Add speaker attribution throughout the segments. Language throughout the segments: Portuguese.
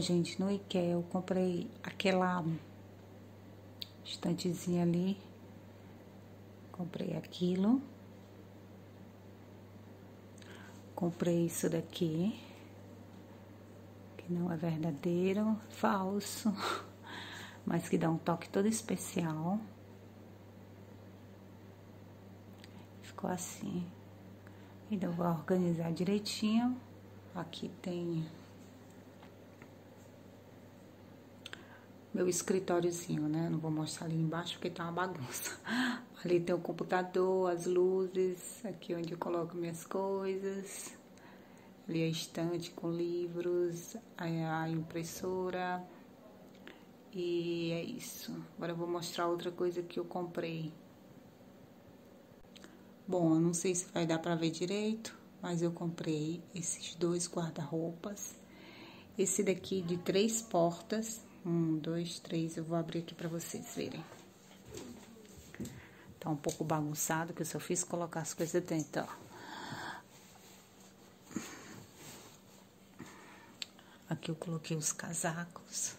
Speaker 1: gente, no IKEA eu comprei aquela estantezinha ali. Comprei aquilo. Comprei isso daqui, que não é verdadeiro, falso, mas que dá um toque todo especial. Ficou assim. Então, eu vou organizar direitinho. Aqui tem meu escritóriozinho, né? Não vou mostrar ali embaixo porque tá uma bagunça. Ali tem o computador, as luzes, aqui onde eu coloco minhas coisas. Ali a estante com livros, a impressora. E é isso. Agora eu vou mostrar outra coisa que eu comprei. Bom, eu não sei se vai dar pra ver direito, mas eu comprei esses dois guarda-roupas. Esse daqui de 3 portas. 1, 2, 3. Eu vou abrir aqui pra vocês verem. Tá um pouco bagunçado, que eu só fiz colocar as coisas dentro, ó. Aqui eu coloquei os casacos.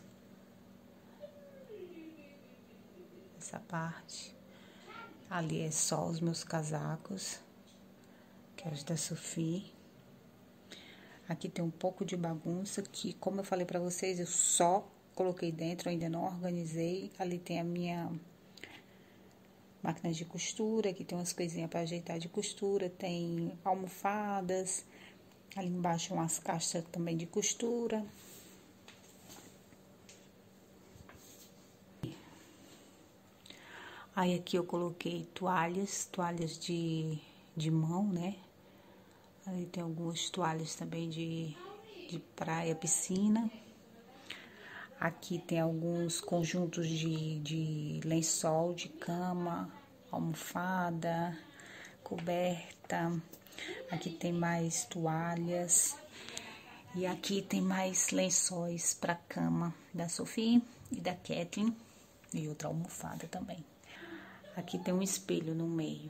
Speaker 1: Essa parte. Ali é só os meus casacos, que é os da Sophie. Aqui tem um pouco de bagunça, que como eu falei pra vocês, eu só coloquei dentro, eu ainda não organizei. Ali tem a minha máquina de costura, aqui tem umas coisinhas pra ajeitar de costura, tem almofadas. Ali embaixo umas caixas também de costura. Aí aqui eu coloquei toalhas de mão, né? Aí tem algumas toalhas também de praia, piscina. Aqui tem alguns conjuntos de lençol, de cama, almofada, coberta. Aqui tem mais toalhas. E aqui tem mais lençóis para cama da Sophie e da Kathleen. E outra almofada também. Aqui tem um espelho no meio.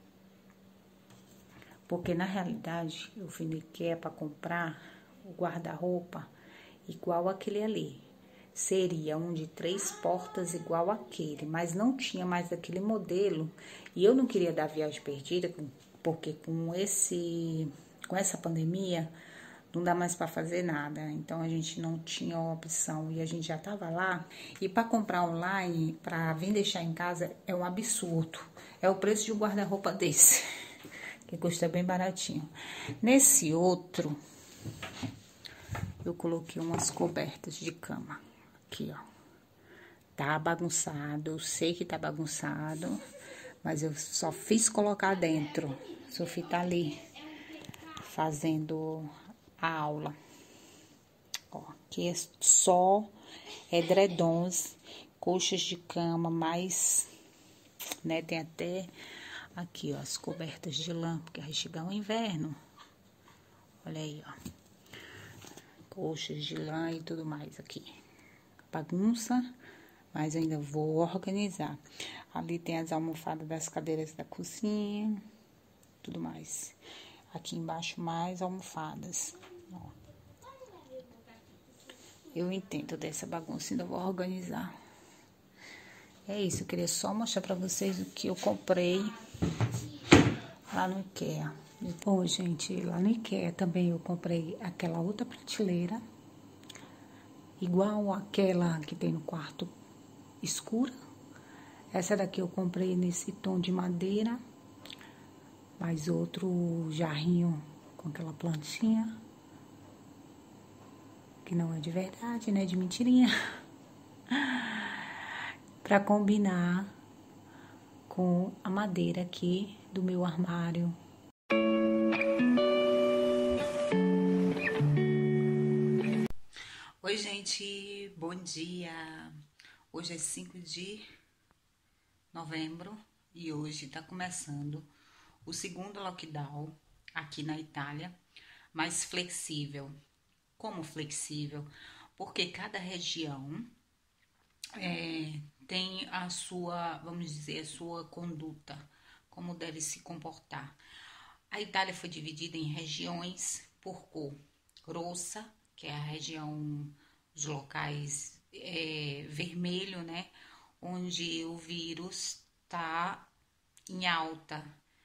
Speaker 1: Porque, na realidade, eu fui no IKEA para comprar o guarda-roupa igual aquele ali. Seria um de 3 portas igual aquele, mas não tinha mais aquele modelo. E eu não queria dar viagem perdida, porque com essa pandemia, não dá mais para fazer nada. Então, a gente não tinha opção e a gente já tava lá. E para comprar online, para vir deixar em casa, é um absurdo. É o preço de um guarda-roupa desse, que custa bem baratinho. Nesse outro, eu coloquei umas cobertas de cama. Aqui, ó. Tá bagunçado, eu sei que tá bagunçado, mas eu só fiz colocar dentro. Sophie tá ali, fazendo a aula. Ó, aqui é só edredons, colchas de cama, mais, né, tem até aqui, ó, as cobertas de lã, porque vai chegar o inverno. Olha aí, ó. Colchas de lã e tudo mais aqui. Bagunça, mas ainda vou organizar. Ali tem as almofadas das cadeiras da cozinha, tudo mais. Aqui embaixo mais almofadas. Ó. Eu entendo dessa bagunça, ainda vou organizar. É isso, eu queria só mostrar pra vocês o que eu comprei lá no IKEA. Bom, gente, lá no IKEA também eu comprei aquela outra prateleira, igual aquela que tem no quarto escura. Essa daqui eu comprei nesse tom de madeira, mais outro jarrinho com aquela plantinha, que não é de verdade, né, de mentirinha, pra combinar com a madeira aqui do meu armário. Oi, gente, bom dia. Hoje é 5 de novembro e hoje tá começando o segundo lockdown aqui na Itália, mais flexível. Como flexível? Porque cada região tem a sua, vamos dizer, a sua conduta, como deve se comportar. A Itália foi dividida em regiões por cor. Rossa, que é a região os locais vermelho, né? Onde o vírus tá em alta.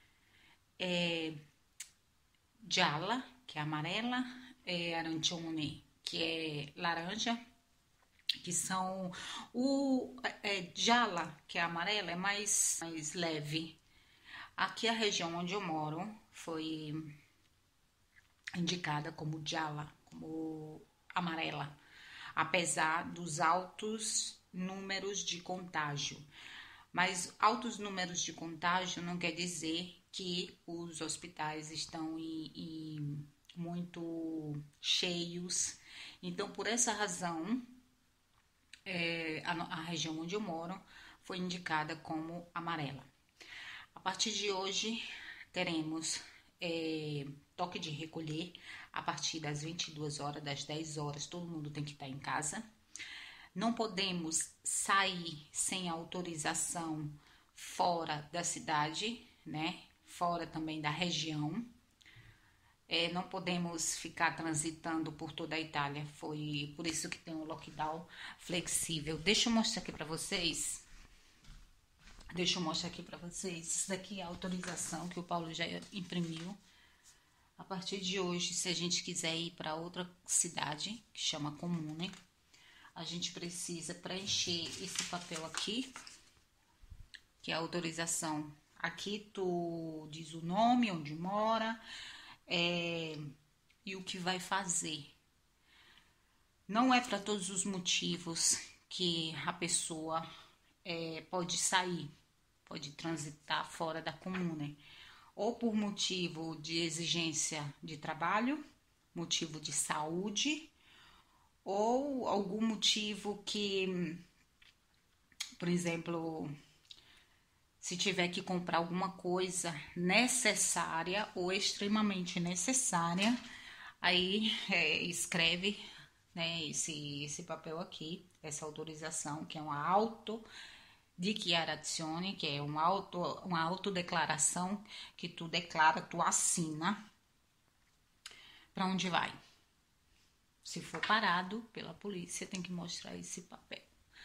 Speaker 1: Gialla, que é amarela, arancione, que é laranja, que são Gialla, que é amarela, é mais leve. Aqui a região onde eu moro foi indicada como Gialla, como amarela, apesar dos altos números de contágio. Mas altos números de contágio não quer dizer que os hospitais estão muito cheios. Então, por essa razão, a região onde eu moro foi indicada como amarela. A partir de hoje, teremos toque de recolher a partir das 22 horas, das 10 horas, todo mundo tem que estar em casa. Não podemos sair sem autorização fora da cidade, né? Fora também da região. Não podemos ficar transitando por toda a Itália. Foi por isso que tem um lockdown flexível. Deixa eu mostrar aqui para vocês. Isso daqui é a autorização que o Paulo já imprimiu. A partir de hoje, se a gente quiser ir para outra cidade, que chama Comune, a gente precisa preencher esse papel aqui, que é a autorização. Aqui tu diz o nome, onde mora, e o que vai fazer. Não é para todos os motivos que a pessoa pode sair, pode transitar fora da comune, ou por motivo de exigência de trabalho, motivo de saúde, ou algum motivo que, por exemplo, se tiver que comprar alguma coisa necessária ou extremamente necessária, aí escreve, né, esse papel aqui, essa autorização, que é uma autodichiarazione, que é uma autodeclaração que tu declara, tu assina para onde vai. Se for parado pela polícia, tem que mostrar esse papel.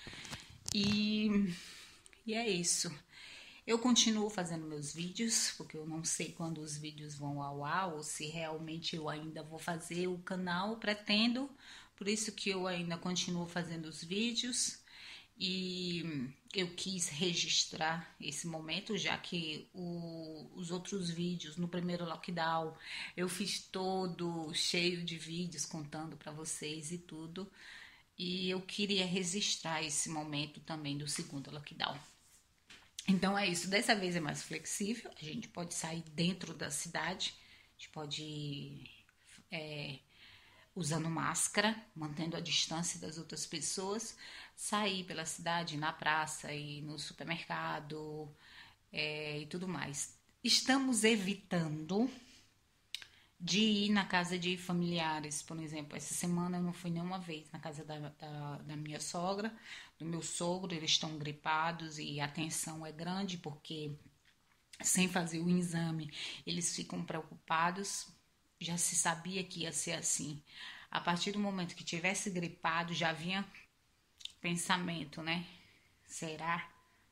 Speaker 1: E é isso. Eu continuo fazendo meus vídeos, porque eu não sei quando os vídeos vão ao ar, ou se realmente eu ainda vou fazer o canal, pretendo. Por isso que eu ainda continuo fazendo os vídeos. E eu quis registrar esse momento, já que os outros vídeos no primeiro lockdown eu fiz todo cheio de vídeos contando para vocês e tudo, e eu queria registrar esse momento também do segundo lockdown. Então é isso, dessa vez é mais flexível, a gente pode sair dentro da cidade, a gente pode ir usando máscara, mantendo a distância das outras pessoas, sair pela cidade, na praça e no supermercado e tudo mais. Estamos evitando de ir na casa de familiares, por exemplo. Essa semana eu não fui nenhuma vez na casa da minha sogra, do meu sogro. Eles estão gripados e a tensão é grande porque sem fazer o exame eles ficam preocupados. Já se sabia que ia ser assim. A partir do momento que tivesse gripado, já vinha pensamento, né? Será?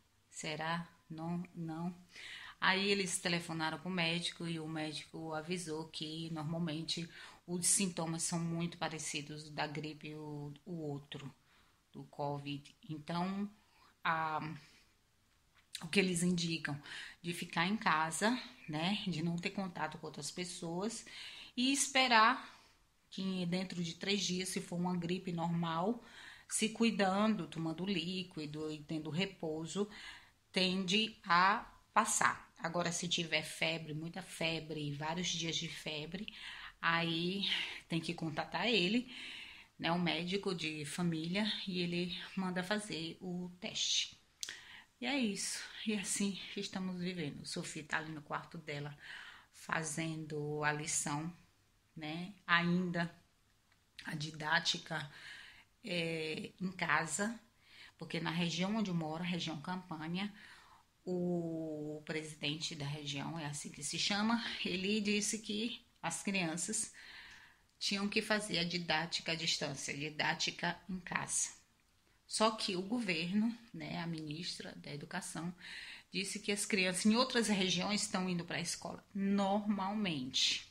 Speaker 1: Não. Aí eles telefonaram para o médico e o médico avisou que normalmente os sintomas são muito parecidos da gripe e o outro, do Covid. Então, o que eles indicam de ficar em casa, né? De não ter contato com outras pessoas e esperar que dentro de 3 dias, se for uma gripe normal, se cuidando, tomando líquido e tendo repouso, tende a passar. Agora, se tiver febre, muita febre, vários dias de febre, aí tem que contatar ele, né, um médico de família, e ele manda fazer o teste. E é isso, e assim estamos vivendo. Sofia tá ali no quarto dela fazendo a lição, né? Ainda a didática em casa, porque na região onde eu moro, região Campânia, o presidente da região, é assim que se chama, ele disse que as crianças tinham que fazer a didática à distância, didática em casa. Só que o governo, né, a ministra da Educação, disse que as crianças em outras regiões estão indo para a escola normalmente.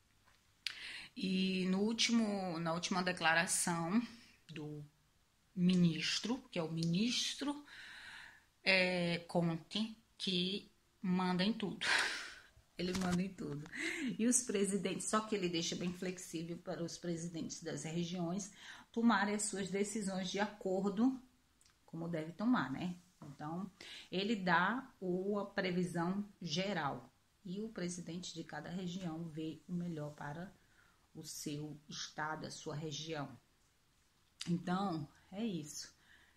Speaker 1: E na última declaração do ministro, que é o ministro Conte, que manda em tudo. Ele manda em tudo. E os presidentes, só que ele deixa bem flexível para os presidentes das regiões tomarem as suas decisões de acordo como deve tomar, né? Então, ele dá a previsão geral e o presidente de cada região vê o melhor para o seu estado, a sua região. Então, é isso.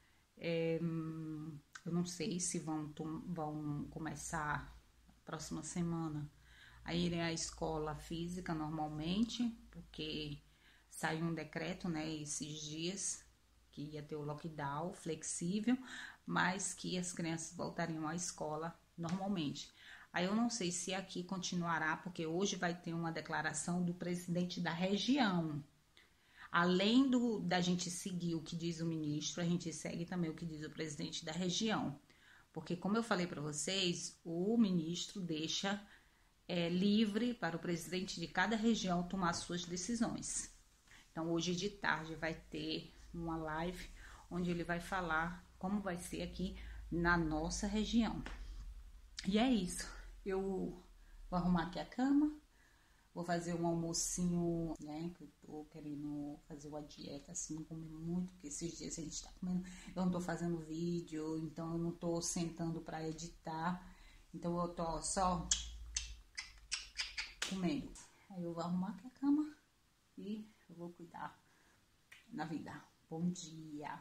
Speaker 1: Eu não sei se vão começar próxima semana a irem à escola física normalmente, porque saiu um decreto, né, esses dias, que ia ter o lockdown flexível, mas que as crianças voltariam à escola normalmente. Aí eu não sei se aqui continuará, porque hoje vai ter uma declaração do presidente da região. Além da gente seguir o que diz o ministro, a gente segue também o que diz o presidente da região. Porque, como eu falei para vocês, o ministro deixa livre para o presidente de cada região tomar suas decisões. Então, hoje de tarde vai ter uma live onde ele vai falar como vai ser aqui na nossa região. E é isso. Eu vou arrumar aqui a cama, vou fazer um almocinho, né? Que eu tô querendo fazer uma dieta, assim, não comer muito, porque esses dias a gente tá comendo. Eu não tô fazendo vídeo, então eu não tô sentando pra editar. Então eu tô só comendo. Aí eu vou arrumar aqui a cama e eu vou cuidar na vida. Bom dia!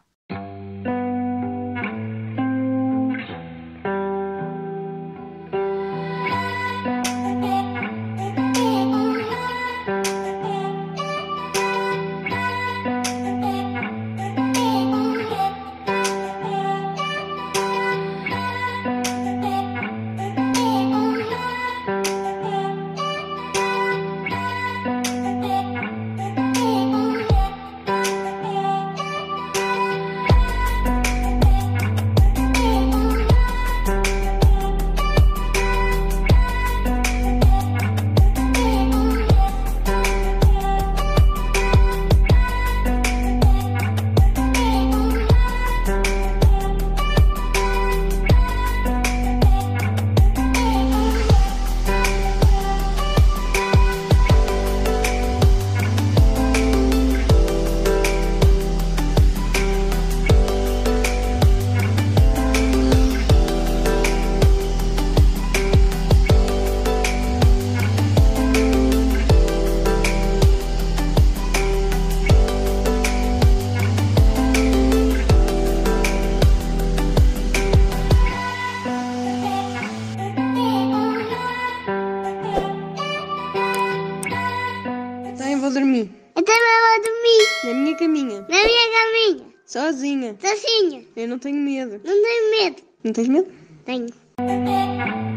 Speaker 2: Vou dormir.
Speaker 3: Eu também vou dormir.
Speaker 2: Na minha caminha.
Speaker 3: Na minha caminha.
Speaker 2: Sozinha.
Speaker 3: Sozinha.
Speaker 2: Eu não tenho medo.
Speaker 3: Não tenho medo.
Speaker 2: Não tens medo?
Speaker 3: Tenho.